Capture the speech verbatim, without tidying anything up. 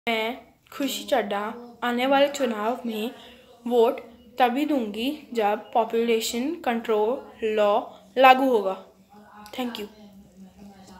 मैं खुशी चड्ढा आने वाले चुनाव में वोट तभी दूंगी जब पॉपुलेशन कंट्रोल लॉ लागू होगा। Thank you.